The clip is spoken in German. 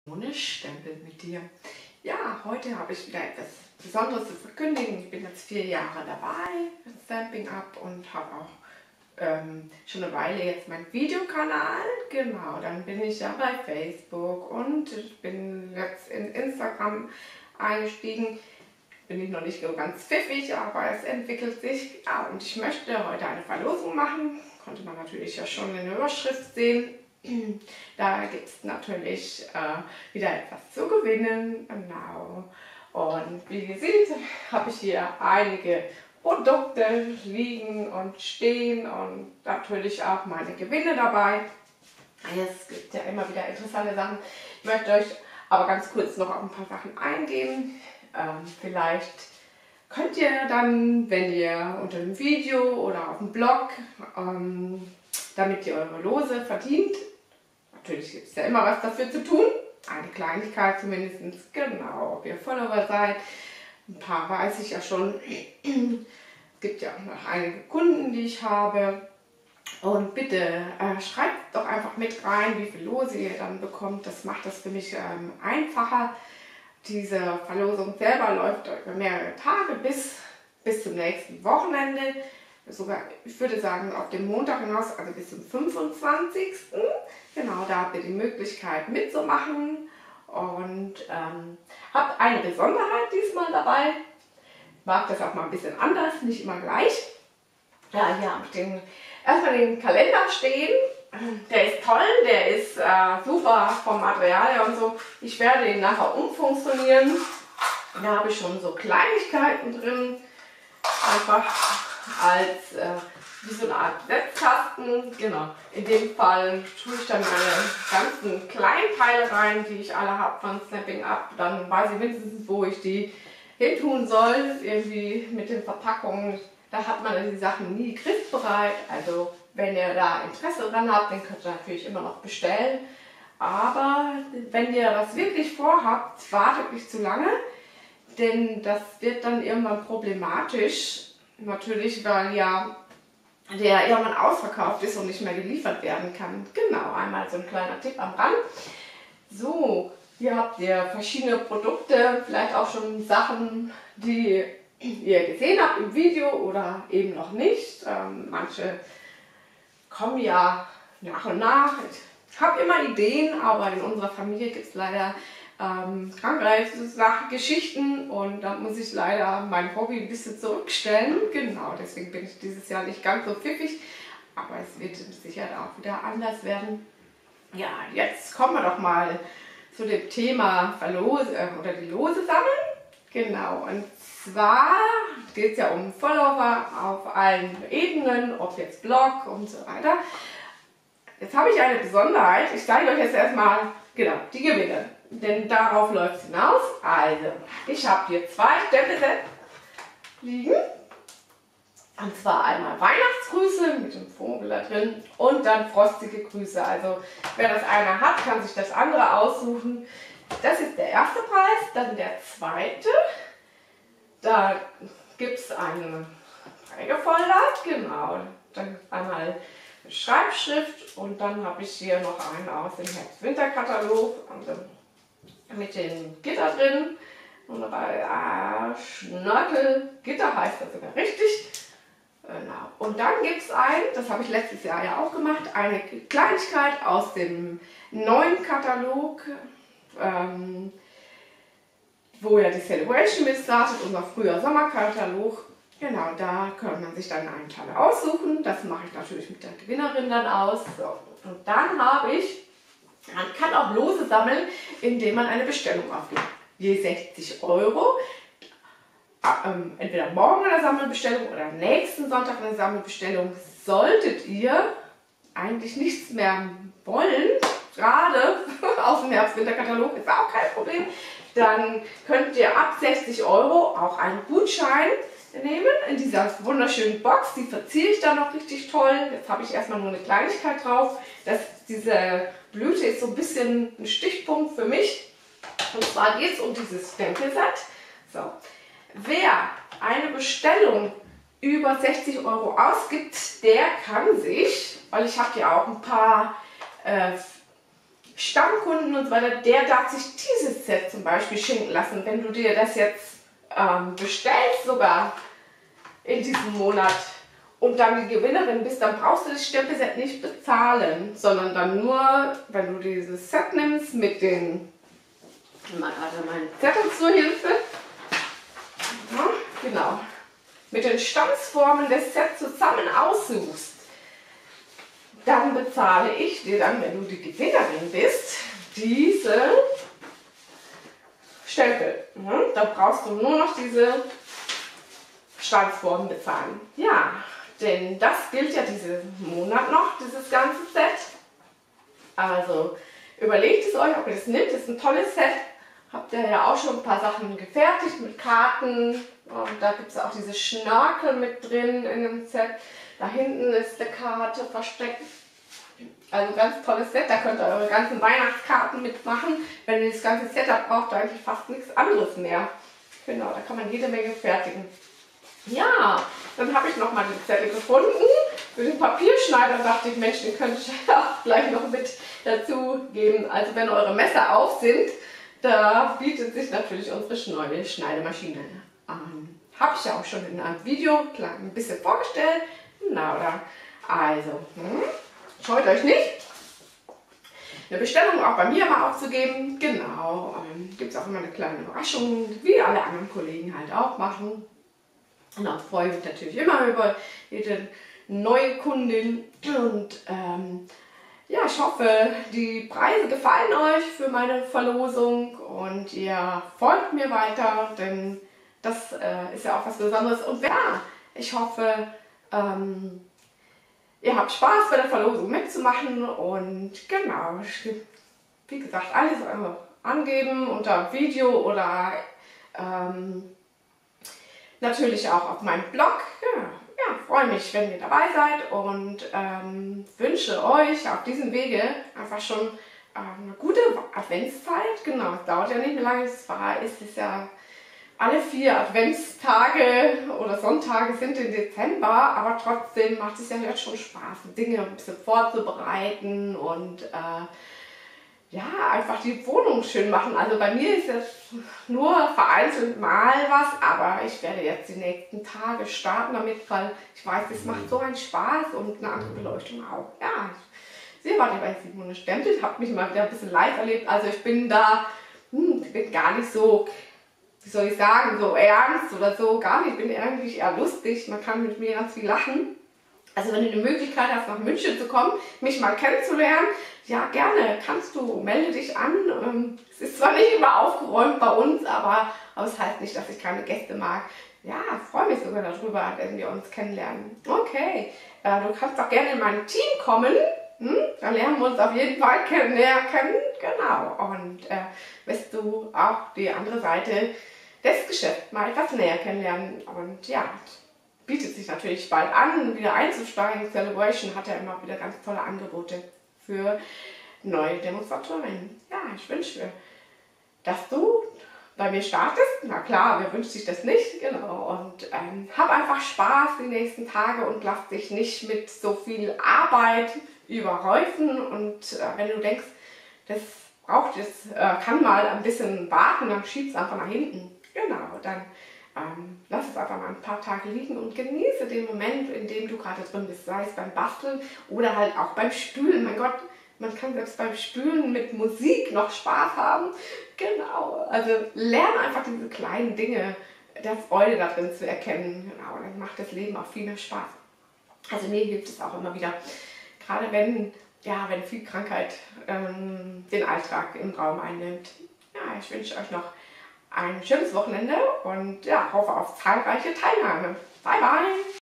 Ohne Stempel mit dir. Ja, heute habe ich wieder etwas Besonderes zu verkündigen. Ich bin jetzt 4 Jahre dabei mit Stampin' Up und habe auch schon eine Weile jetzt meinen Videokanal. Genau, dann bin ich ja bei Facebook und ich bin jetzt in Instagram eingestiegen. Bin ich noch nicht so ganz pfiffig, aber es entwickelt sich. Ja, und ich möchte heute eine Verlosung machen. Konnte man natürlich ja schon in der Überschrift sehen. Da gibt es natürlich wieder etwas zu gewinnen. Genau. Und wie ihr seht, habe ich hier einige Produkte liegen und stehen und natürlich auch meine Gewinne dabei. Es gibt ja immer wieder interessante Sachen. Ich möchte euch aber ganz kurz noch auf ein paar Sachen eingehen. Vielleicht könnt ihr dann, wenn ihr unter dem Video oder auf dem Blog, damit ihr eure Lose verdient, natürlich gibt es ja immer was dafür zu tun, eine Kleinigkeit zumindest, genau, ob ihr Follower seid, ein paar weiß ich ja schon, es gibt ja auch noch einige Kunden, die ich habe. Und bitte schreibt doch einfach mit rein, wie viel Lose ihr dann bekommt, das macht das für mich einfacher. Diese Verlosung selber läuft über mehrere Tage bis zum nächsten Wochenende. Sogar, ich würde sagen, auf den Montag hinaus, also bis zum 25. Genau, da habt ihr die Möglichkeit mitzumachen. Und habt eine Besonderheit diesmal dabei. Ich mag das auch mal ein bisschen anders, nicht immer gleich. Ja, hier habe ich erstmal den Kalender stehen. Der ist toll, der ist super vom Material her und so. Ich werde ihn nachher umfunktionieren. Da habe ich schon so Kleinigkeiten drin. Einfach als wie so eine Art Setzkasten. Genau. In dem Fall tue ich dann meine ganzen Kleinteile rein, die ich alle habe von Stampin' Up. Dann weiß ich mindestens, wo ich die hin tun soll. Irgendwie mit den Verpackungen. Da hat man die Sachen nie griffbereit. Also wenn ihr da Interesse dran habt, dann könnt ihr natürlich immer noch bestellen. Aber wenn ihr das wirklich vorhabt, wartet nicht zu lange. Denn das wird dann irgendwann problematisch. Natürlich, weil ja der irgendwann ausverkauft ist und nicht mehr geliefert werden kann. Genau, einmal so ein kleiner Tipp am Rand. So, hier habt ihr verschiedene Produkte, vielleicht auch schon Sachen, die ihr gesehen habt im Video oder eben noch nicht. Manche kommen ja nach und nach. Ich habe immer Ideen, aber in unserer Familie gibt es leider Geschichten und da muss ich leider mein Hobby ein bisschen zurückstellen. Genau, deswegen bin ich dieses Jahr nicht ganz so pfiffig, aber es wird sicher auch wieder anders werden. Ja, jetzt kommen wir doch mal zu dem Thema oder die Lose sammeln. Genau, und zwar geht es ja um Follower auf allen Ebenen, ob jetzt Blog und so weiter. Jetzt habe ich eine Besonderheit. Ich zeige euch jetzt erstmal genau die Gewinne, denn darauf läuft es hinaus. Also, ich habe hier 2 Stempelsets liegen. Und zwar einmal Weihnachtsgrüße mit dem Vogel da drin und dann frostige Grüße. Also, wer das eine hat, kann sich das andere aussuchen. Das ist der erste Preis, dann der zweite. Da gibt es eine Trägerfolder, genau. Dann einmal eine Schreibschrift und dann habe ich hier noch einen aus dem Herbst-Winter-Katalog mit dem Gitter drin. Und bei Schnörkelgitter heißt das sogar richtig. Genau. Und dann gibt es das habe ich letztes Jahr ja auch gemacht, eine Kleinigkeit aus dem neuen Katalog. Wo ja die Celebration mit startet, unser Frühjahr-Sommerkatalog. Genau, da kann man sich dann einen Teil aussuchen. Das mache ich natürlich mit der Gewinnerin dann aus. So. Und dann man kann auch Lose sammeln, indem man eine Bestellung aufgibt. Je 60 €. Entweder morgen eine Sammelbestellung oder nächsten Sonntag eine Sammelbestellung. Solltet ihr eigentlich nichts mehr wollen, gerade aus dem Herbst-Winter-Katalog, ist auch kein Problem, dann könnt ihr ab 60 € auch einen Gutschein nehmen in dieser wunderschönen Box. Die verziehe ich dann noch richtig toll. Jetzt habe ich erstmal nur eine Kleinigkeit drauf. Diese Blüte ist so ein bisschen ein Stichpunkt für mich. Und zwar geht es um dieses Stempelset. So. Wer eine Bestellung über 60 € ausgibt, der kann sich, weil ich habe ja auch ein paar Stammkunden und so weiter, der darf sich dieses Set zum Beispiel schenken lassen. Wenn du dir das jetzt bestellst, sogar in diesem Monat, und dann die Gewinnerin bist, dann brauchst du das Stempelset nicht bezahlen, sondern dann nur, wenn du dieses Set nimmst mit den, meinen Zettel zur Hilfe, ja, genau, mit den Stanzformen des Sets zusammen aussuchst, dann bezahle ich dir dann, wenn du die Gewinnerin bist, diese Stempel. Ja, da brauchst du nur noch diese Stanzformen bezahlen. Ja, denn das gilt ja diesen Monat noch, dieses ganze Set. Also überlegt es euch, ob ihr das nehmt. Das ist ein tolles Set. Habt ihr ja auch schon ein paar Sachen gefertigt mit Karten. Und da gibt es auch diese Schnörkel mit drin in dem Set. Da hinten ist eine Karte versteckt. Also ganz tolles Set. Da könnt ihr eure ganzen Weihnachtskarten mitmachen. Wenn ihr das ganze Set habt, braucht ihr eigentlich fast nichts anderes mehr. Genau, da kann man jede Menge fertigen. Ja, dann habe ich noch mal den Zettel gefunden. Für den Papierschneider dachte ich, Mensch, den könnte ich ja gleich noch mit dazu geben. Also wenn eure Messer auf sind, da bietet sich natürlich unsere neue Schneidemaschine an. Habe ich ja auch schon in einem Video ein bisschen vorgestellt. Na, oder? Also, scheut euch nicht, eine Bestellung auch bei mir mal aufzugeben. Genau, gibt es auch immer eine kleine Überraschung, wie alle anderen Kollegen halt auch machen. Und dann freue ich mich natürlich immer über jede neue Kundin. Und ja, ich hoffe, die Preise gefallen euch für meine Verlosung und ihr folgt mir weiter, denn das ist ja auch was Besonderes. Und ja, ich hoffe, ihr habt Spaß bei der Verlosung mitzumachen. Und genau, wie gesagt, alles angeben unter Video oder natürlich auch auf meinem Blog. Ja, freue mich, wenn ihr dabei seid und wünsche euch auf diesem Wege einfach schon eine gute Adventszeit. Genau, es dauert ja nicht mehr lange, es ist ja alle 4 Adventstage oder Sonntage sind im Dezember, aber trotzdem macht es ja jetzt schon Spaß, Dinge ein bisschen vorzubereiten und ja, einfach die Wohnung schön machen. Also bei mir ist jetzt nur vereinzelt mal was, aber ich werde jetzt die nächsten Tage starten damit, weil ich weiß, es macht so einen Spaß und eine andere Beleuchtung auch. Ja, ich sehe, warte, bei Simone Stempel, habe mich mal wieder ein bisschen live erlebt. Also ich bin da, ich bin gar nicht so, wie soll ich sagen, so ernst oder so, gar nicht. Ich bin eigentlich eher lustig, man kann mit mir ganz viel lachen. Also wenn du eine Möglichkeit hast, nach München zu kommen, mich mal kennenzulernen, ja gerne, kannst du, melde dich an. Es ist zwar nicht immer aufgeräumt bei uns, aber es heißt nicht, dass ich keine Gäste mag. Ja, freue mich sogar darüber, wenn wir uns kennenlernen. Okay, du kannst doch gerne in mein Team kommen. Dann lernen wir uns auf jeden Fall näher kennen. Genau, und wirst du auch die andere Seite des Geschäfts mal etwas näher kennenlernen. Und ja, bietet sich natürlich bald an, wieder einzusteigen. Celebration hat ja immer wieder ganz tolle Angebote für neue Demonstratorinnen. Ja, ich wünsche mir, dass du bei mir startest. Na klar, wer wünscht sich das nicht? Genau. Und hab einfach Spaß die nächsten Tage und lass dich nicht mit so viel Arbeit überhäufen. Und wenn du denkst, das braucht jetzt, kann mal ein bisschen warten, dann schieb's einfach nach hinten. Genau, dann lass es einfach mal ein paar Tage liegen und genieße den Moment, in dem du gerade drin bist, sei es beim Basteln oder halt auch beim Spülen. Mein Gott, man kann selbst beim Spülen mit Musik noch Spaß haben. Genau, also lerne einfach diese kleinen Dinge der Freude da drin zu erkennen. Genau, dann macht das Leben auch viel mehr Spaß. Also mir hilft es auch immer wieder, gerade wenn viel Krankheit den Alltag im Raum einnimmt. Ja, ich wünsche euch noch ein schönes Wochenende und ja, hoffe auf zahlreiche Teilnahme. Bye, bye!